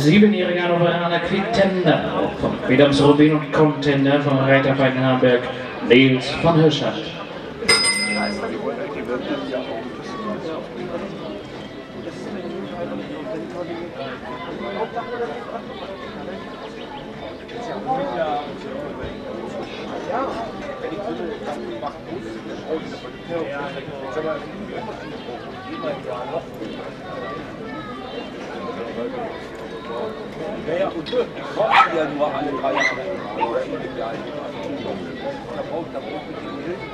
7-jähriger Hannoveraner Quitender von Wilhelms Rubin und Contender von Reiterverein Hamburg, Nils von Hirschert. Ja, und ich brauche ja nur alle 3 Jahre. Da braucht die Hilfe.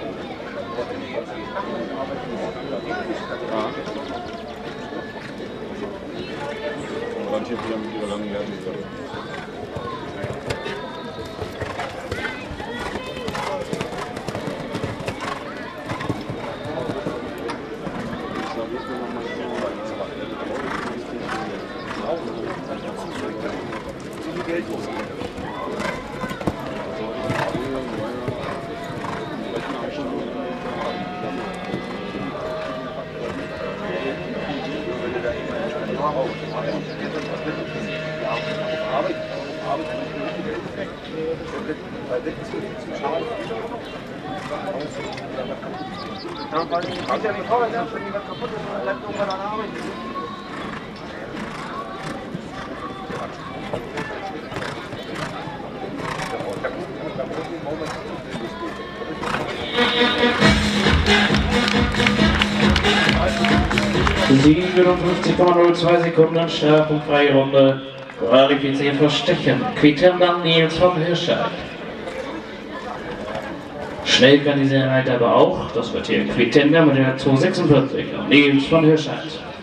Garantiert wieder mit ihrer langen Lerne. Die 57,02 Sekunden, strafpunktfreie Runde, qualifiziert für Stechen, Quitender Nils von Hirschert. Schnell kann diese Einheit aber auch, das wird hier Quitender mit der 246 und Nils von Hirschert.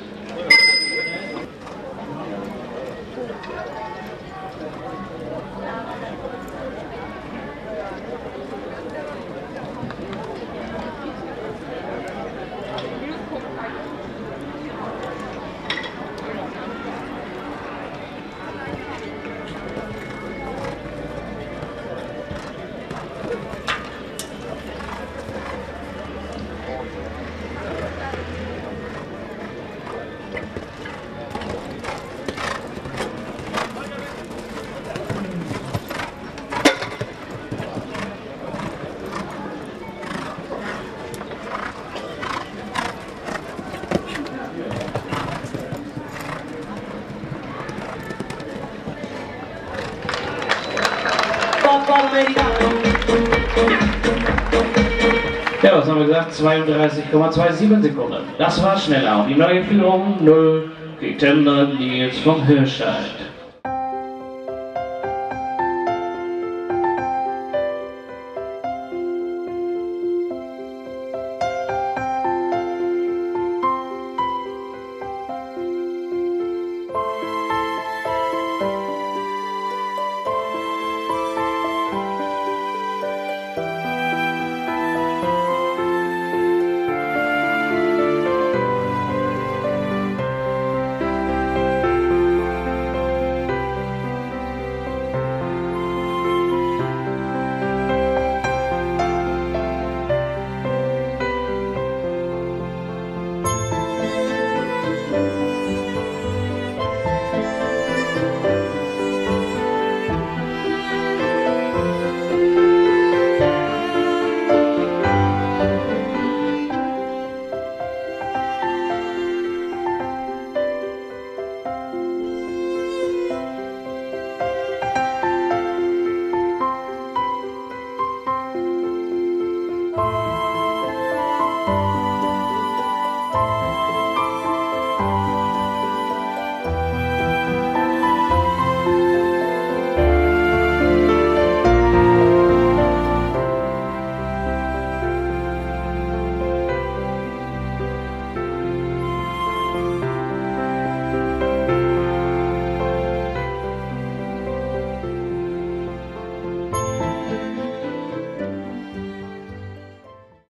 Ja, was haben wir gesagt? 32,27 Sekunden. Das war schneller. Und die neue Führung 0 Quitender Nils von Hirschert.